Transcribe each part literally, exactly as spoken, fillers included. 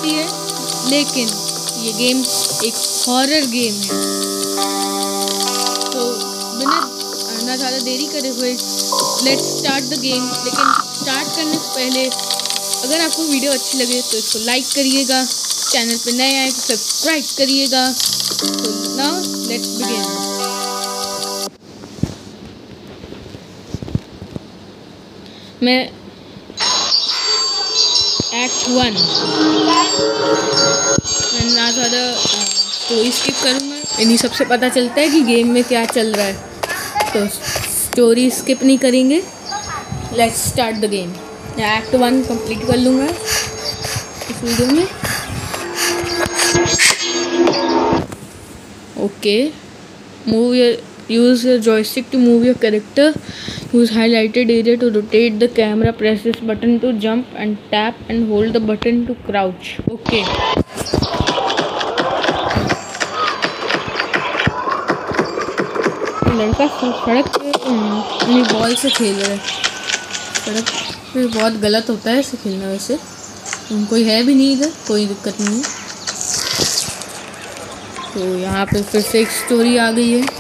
होती है, लेकिन ये गेम एक हॉरर गेम है। तो बिना ना ज़्यादा देरी करे हुए लेट्स स्टार्ट द गेम। लेकिन स्टार्ट करने से पहले अगर आपको वीडियो अच्छी लगे तो इसको लाइक करिएगा, चैनल पे नए आए तो सब्सक्राइब करिएगा। तो नाउ लेट्स बिगिन। मैं एक्ट वन मैं ना ज़्यादा स्टोरी स्किप करूँगा, इन्हीं सबसे पता चलता है कि गेम में क्या चल रहा है, तो स्टोरी स्किप नहीं करेंगे। Let's start the game. मैं एक्ट वन कंप्लीट कर लूँगा इस वीडियो में। Okay, move your use your joystick to move your character. Use highlighted area to rotate the camera. Press this button to jump and tap and hold the button to crouch. Okay. लड़का सड़क पे अपनी ball से खेल रहा है। सड़क पे बहुत गलत होता है ऐसे खेलना। वैसे कोई है भी नहीं इधर, कोई दिक्कत नहीं है। तो यहाँ पे फिर से एक स्टोरी आ गई है।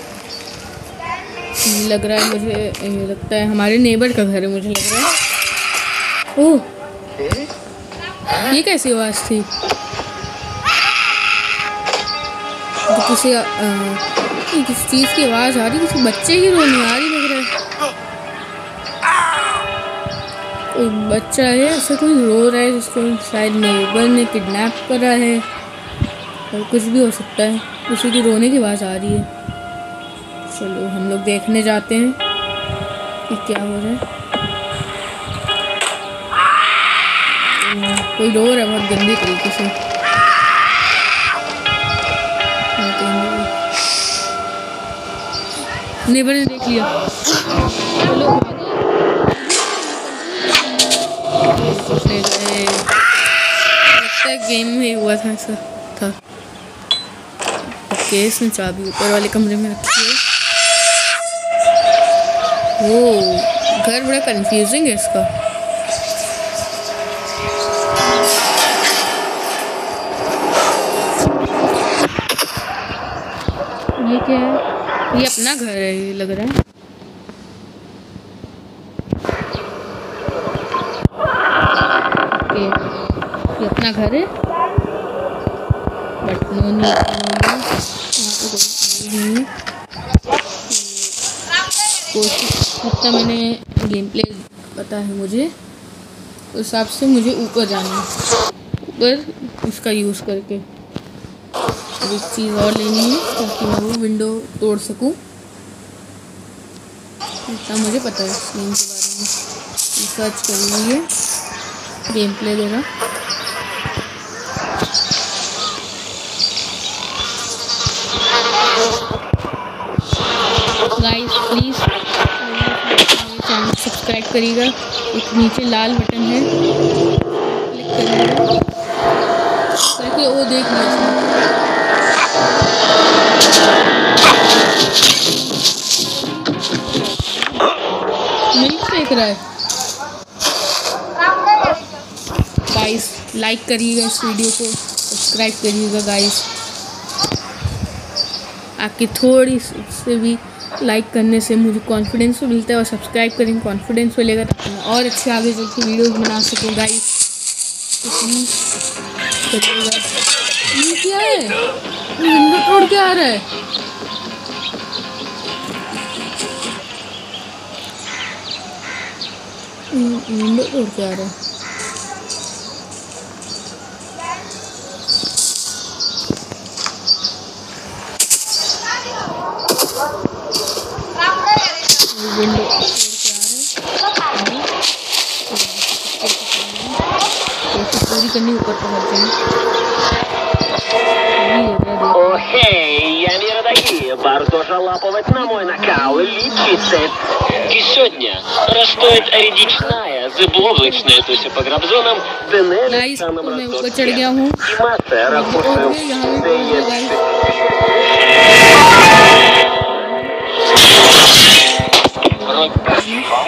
लग रहा है मुझे, ये लगता है हमारे नेबर का घर है मुझे लग रहा है। ओह, ये कैसी आवाज़ थी? तो किसी आ, किसी चीज़ की आवाज़ आ रही, किसी बच्चे की रोने आ रही लग रहा है। कोई बच्चा है ऐसा, कोई रो रहा है जिसको शायद नेबर ने किडनैप करा है, और कुछ भी हो सकता है। किसी की रोने की आवाज़ आ रही है। चलो हम लोग देखने जाते हैं कि क्या हो रहा है। कोई रो रहा है बहुत गंदी तरीके से। नेबर ने देख लिया। चलो लगता है गेम में हुआ था, ऐसा था। ओके, इसने चाबी ऊपर वाले कमरे में रखी है। वो घर बड़ा कंफ्यूजिंग है इसका। ये क्या है? ये अपना घर है, ये लग रहा है। ओके, ये अपना घर है, बट नो नो नहीं। कोशिश जितना मैंने गेम प्ले पता है मुझे, उस हिसाब से मुझे ऊपर जाना है। ऊपर इसका यूज़ करके एक चीज़ और लेनी है ताकि मैं वो विंडो तोड़ सकूं। इतना मुझे पता है इस गेम के बारे में। रिसर्च कर ली है गेम प्ले देगा। गाइस प्लीज़ चैनल सब्सक्राइब करिएगा। एक नीचे लाल बटन है, क्लिक करिएगा ताकि वो देख लीजिए। मिल्क फेंक रहा है। गाइस लाइक करिएगा इस वीडियो को, सब्सक्राइब करिएगा गाइस। आपकी थोड़ी से भी लाइक करने से मुझे कॉन्फिडेंस तो मिलता है, और सब्सक्राइब करेंगे कॉन्फिडेंस मिलेगा ताकि मैं और अच्छे आगे चल के वीडियोज़ बना सकूँ गाइस। तो प्लीज़ करिएगा। ये क्या है? विंडो तोड़ के आ रहा है। विंडो तोड़ के आ रहा है। विंडो पूरी करनी, ऊपर पहुंच जाएंगे। Окей, я не родовые. Барто жалаповать на мой накал. Липицет. И сегодня растоит редичная, зыбловочная, то есть по грабзонам, गाइस मैं ऊपर चढ़ गया हूँ।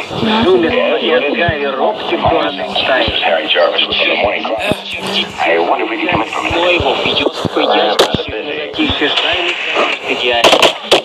Сумер Гавер оптику отставит. Но его ведет в поединке. Тише шайник. Идеально.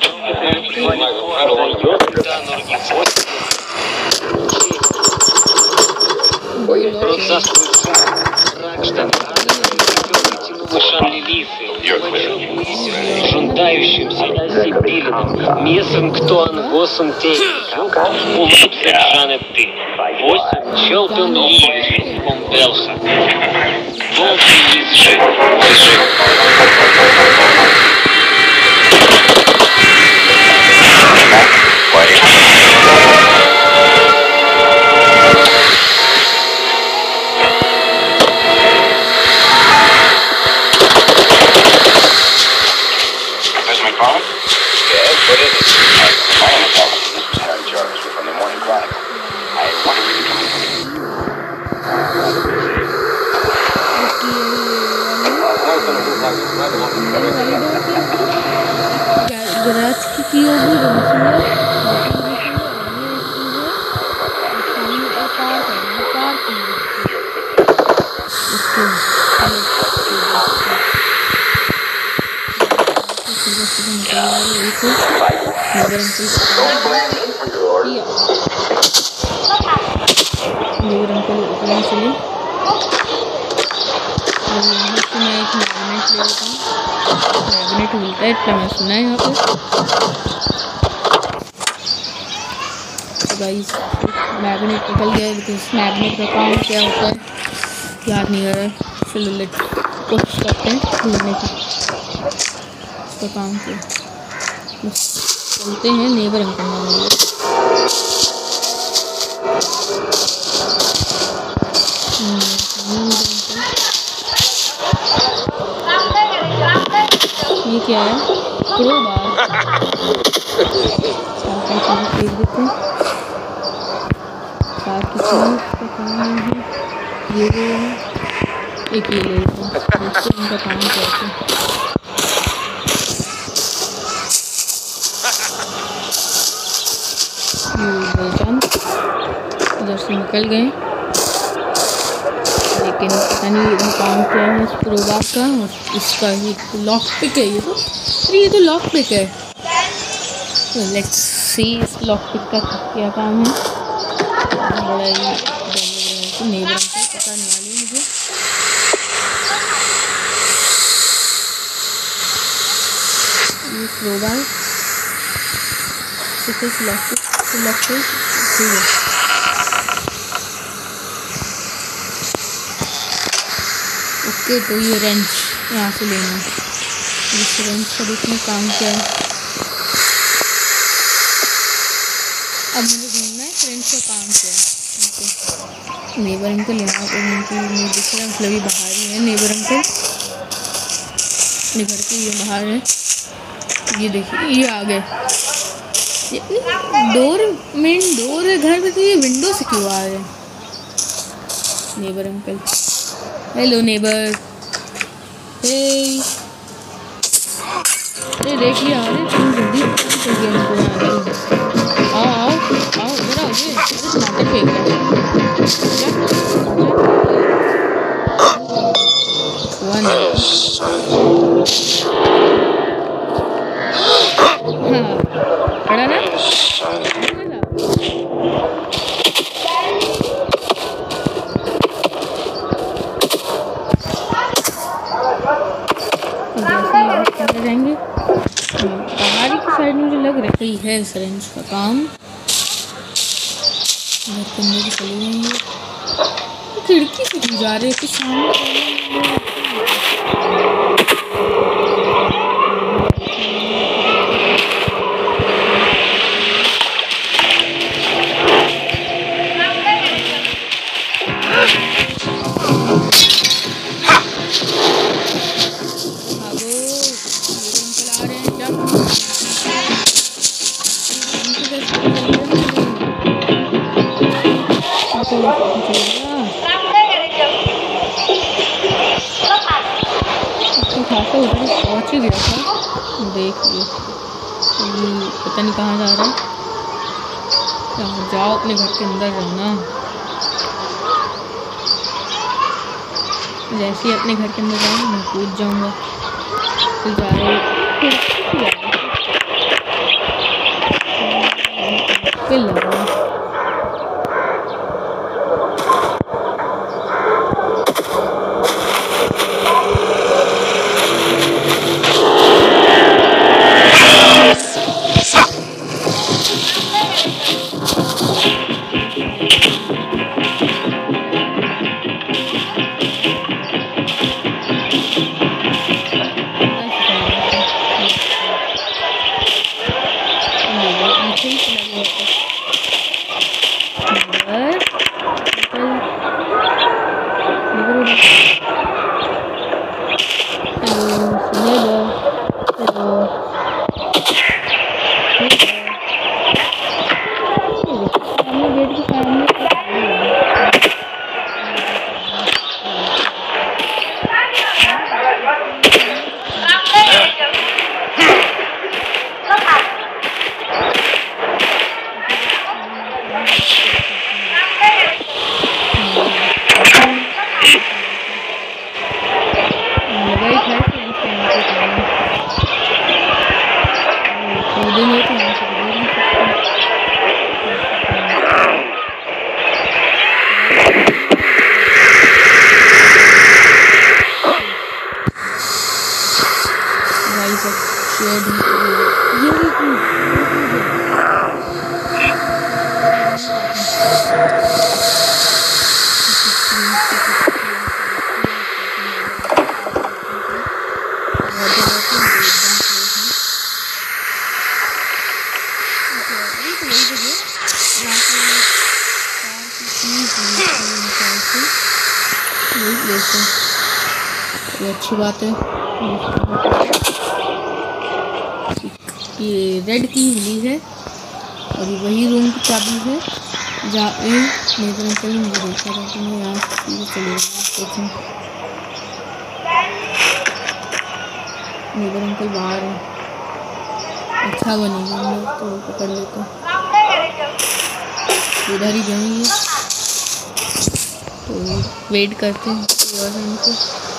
Жундающимся Сибилиным, Месом Ктуан Госом Тейником, Улыбцем Жанет Ты, Восемь Челтон Ливиш, Помпелха, Волки Лизжи, Лизжи. गराज की की होगी मैग्नेट मिलता है, इतना मैं सुना है यहाँ पे। तो गाइस मैग्नेट निकल गया, लेकिन इस मैग्नेट का काम क्या होता है याद नहीं आ रहा है। चलो लेट कोशिश करते हैं ढूंढने की इसका काम क्या। बस चलते हैं नेबर अंकल नाम। ये क्या है? क्रो बार देख देते हैं। बाकी चीज़ का काम है ये एक ये ले लेते हैं, देखते हैं इनका काम कैसे। इधर से निकल गए, लेकिन पता नहीं इनका काम क्या है इस प्रोबार का। और इसका ये लॉक पिक है, ये तो ये तो लॉक पिक है। तो लेट्स सी इस लॉक पिक का क्या काम है। बड़ा ही तो नेबर अंकल पता नहीं वाली मुझे। ये प्रोबार इस लॉक पिक लॉक पिक ठीक है। ओके तो ये रेंच यहाँ से लेना है। इस रेंच का देखने काम क्या है। अब मुझे ढूंढना है रेंच का काम क्या है। नेबर अंकल यहाँ पर नहीं दिख रहा, मतलब ये बाहर ही है। नेबर अंकल अपने घर के ये बाहर है। ये देखिए ये आ गए। डोर मेन डोर है घर में, तो ये विंडो से क्यों आ रहे हैं neighbour uncle. Hello neighbour. Hey अरे देख लिया। अरे तुम जल्दी चल गया हमको। आओ आओ आओ इधर आओ। ये अरे टमाटर फेंक रहा है वन। हाँ पड़ा ना। जाएंगे बाहर की साइड में, मुझे लग रहा है इस रेंज का काम। घर के अंदर भी चले जाएंगे। खिड़की से क्यों जा रहे हैं? कुछ सामने खासा उधर पहुँच ही गया था। देख लियो पता नहीं कहाँ जा रहा है। जाओ अपने घर के अंदर रहना। जैसे ही अपने घर के अंदर जाऊंगा मैं कूद जाऊंगा। तो जा रहे फिर लगा ये अच्छी बात है। ये रेड की मिली है और ये वही रूम की चाबी है जहाँ पे मेरे अंकल मुझे देखा था कि मैं यहाँ से चले गया। मेरे अंकल बाहर है। अच्छा बनेगा हम लोग तो पकड़ लेते उधर ही जाएंगे तो वेट करते हैं और हमको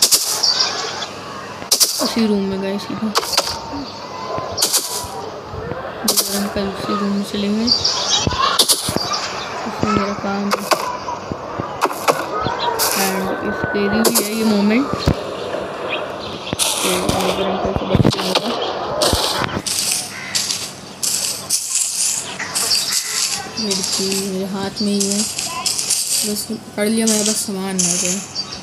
उसी रूम में गए सीधा। अंकल उसी रूम में चले गए। इसमें मेरा काम एंड स्केरी भी है ये मोमेंट। तो मेरे अंकल को बचना होगा। मेरी मेरे हाथ में ही है, बस पकड़ लिया मैं, बस सामान ना जाए।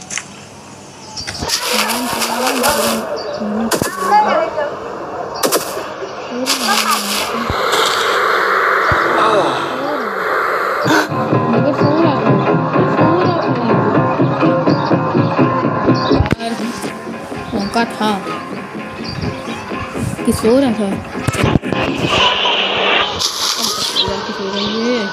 मौका था कि सो रहा था। सो रही है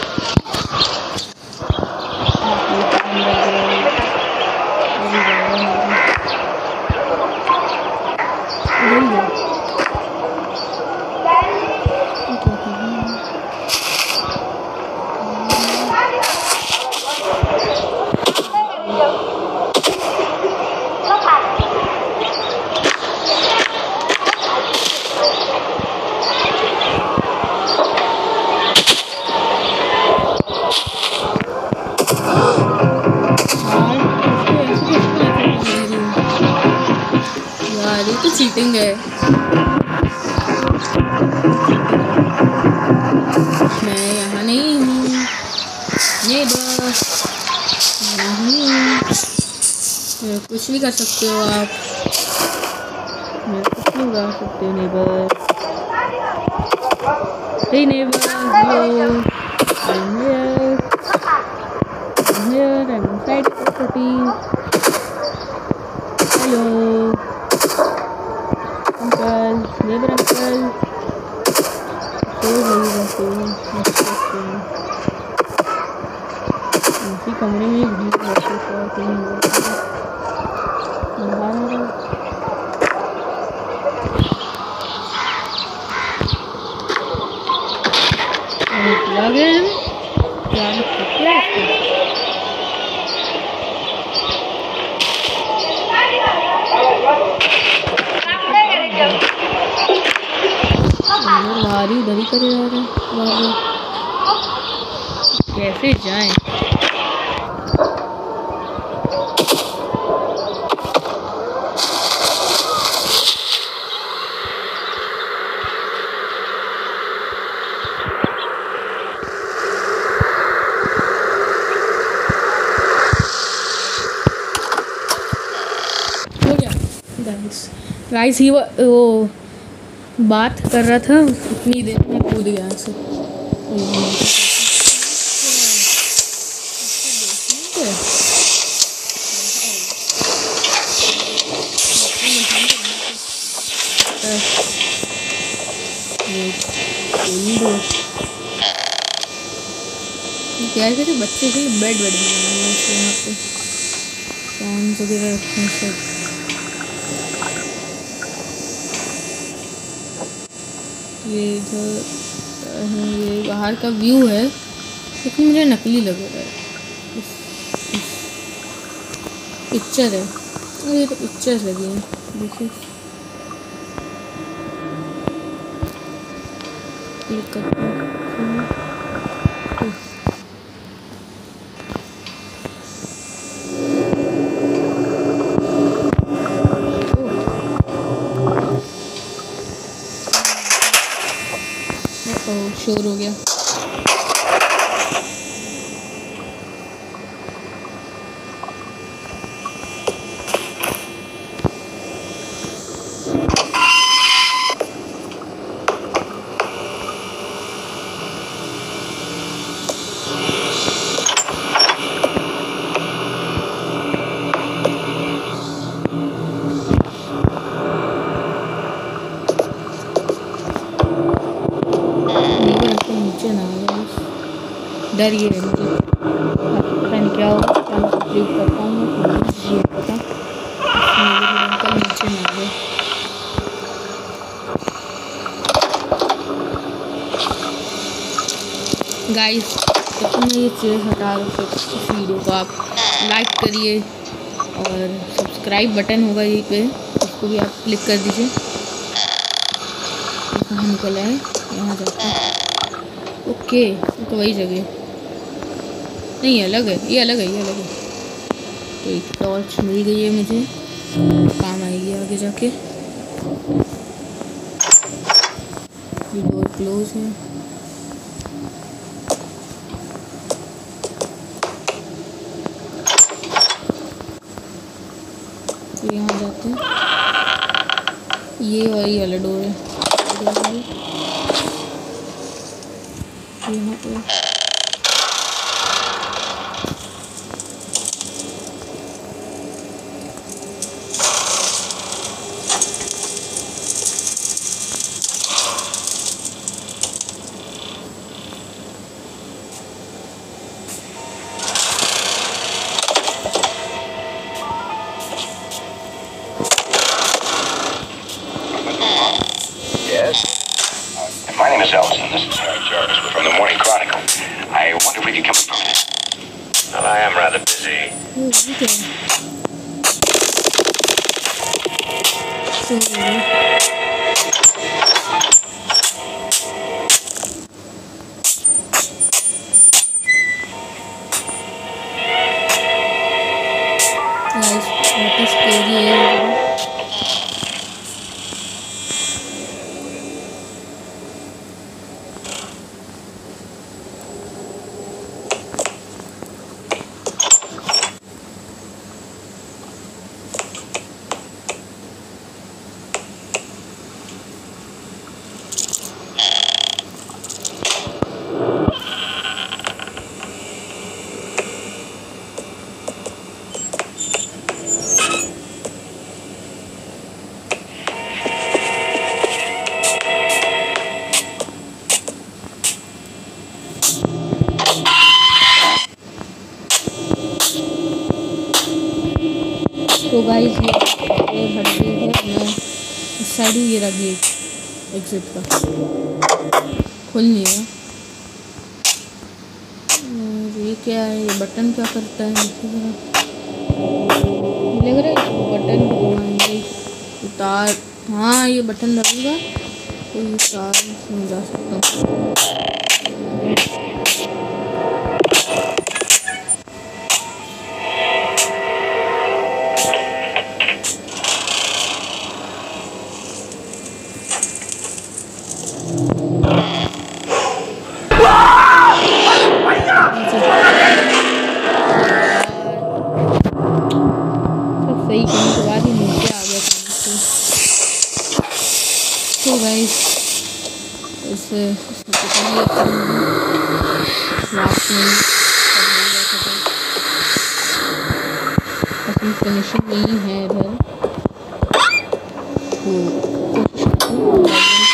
चीटिंग है। मैं यहाँ नहीं हूँ, ये बस नहीं हूँ। कुछ भी कर सकते हो आप, मैं कुछ नहीं उड़ा सकते हो। Neighbour hey neighbour hello I'm here I'm here I'm inside the property। Hello uncle, neighbour uncle सो गई वैसे उसी कमरे में भी वैसे सो कहीं आ गए हम क्या क्या लारी उधर ही करे जा रहे हैं। कैसे जाएं? हो गया गाइस गाइस ही वो, वो बात कर रहा था उतनी देर में कूद गया से। क्या कहते बच्चे के लिए बेड बेड बनाया हुआ है यहाँ पे फैंस वगैरह रखे हैं सब। ये इधर ये बाहर का व्यू है लेकिन मुझे नकली लग रहा है। पिक्चर है और ये तो पिक्चर्स लगी हैं देखिए। क्लिक करते हैं शोर हो गया। डर ये है मुझे पता नहीं क्या होगा क्या मैं तकलीफ कर पाऊँगा तो ये पता मेरे अंकल नीचे ना गए। गाइस तो मैं ये चीज़ हटा रहा हूँ इस वीडियो को आप लाइक करिए और सब्सक्राइब बटन होगा यहीं पे उसको भी आप क्लिक कर दीजिए। कहाँ निकला है यहाँ जाता है ओके तो वही जगह नहीं अलग है ये अलग है ये अलग है। तो एक टॉर्च मिल गई है मुझे काम आएगी आगे जाके। ये डोर क्लोज है। तो यहाँ जाते हैं ये और ये वाला डोर है यहाँ पे। My name is Ellison. This is Harry Jarvis. We're from the Morning Chronicle. I wonder where you're coming from. Well, I am rather busy. Oh, okay. So, guys, what is scary है? तो guys ये हट गई है। मैं इस side ही ये रहा गेट एग्जिट का खुल नहीं रहा। क्या है, ये बटन क्या करता है नीचे तरफ, लग रहा है इसको बटन घुमाएंगे उतार। हाँ ये बटन लगेगा तो ये तार इसमें जा सकता हूँ। सही करने के बाद ही नीचे आ गया था। तो गाइस इसे लास्ट में अपनी फिनिशिंग नहीं है इधर, तो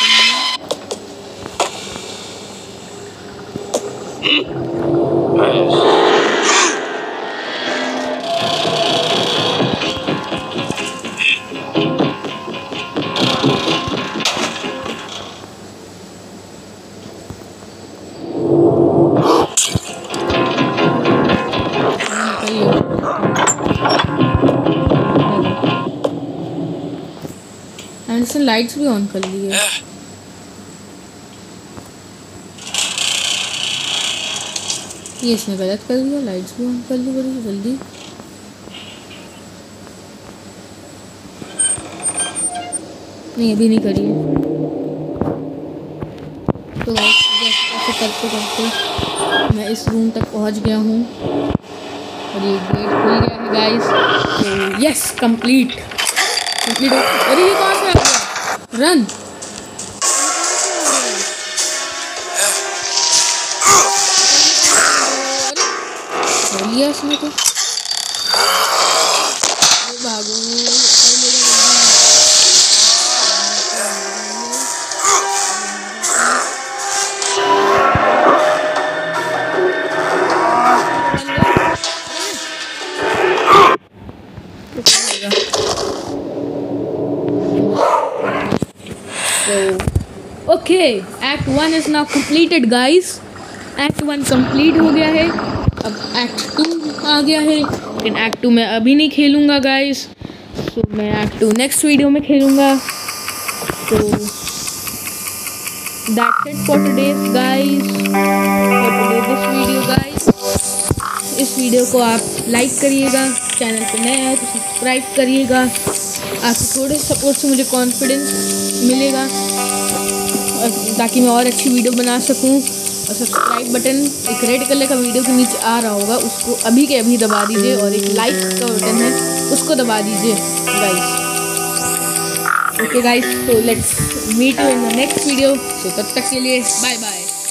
एंडरसन लाइट्स भी ऑन कर ली है। ये इसने गलत कर दिया, लाइट्स भी ऑन कर ली बड़ी जल्दी। नहीं अभी नहीं करी है। तो ऐसे करते करते मैं इस रूम तक पहुंच गया हूँ और ये गेट खुल गया है गाइस। तो यस कंप्लीट कंप्लीट। अरे ये कहाँ से आ गया? रन लिया इसने तो। भागो okay, act one is now completed guys. Act one complete हो गया है। अब एक्ट टू आ गया है, लेकिन एक्ट टू मैं अभी नहीं खेलूँगा गाइस। सो मैं एक्ट टू नेक्स्ट वीडियो में खेलूँगा। तो that's it for today guys, for today this video guys. इस वीडियो को आप लाइक करिएगा, चैनल पे नए हैं तो सब्सक्राइब करिएगा। आपके थोड़े सपोर्ट से मुझे कॉन्फिडेंस मिलेगा ताकि मैं और अच्छी वीडियो बना सकूं। और सब्सक्राइब बटन एक रेड कलर का वीडियो के नीचे आ रहा होगा, उसको अभी के अभी दबा दीजिए। और एक लाइक का बटन है उसको दबा दीजिए गाइस। ओके गाइस, तो let's meet you in the next video. So तब तक के लिए बाय बाय।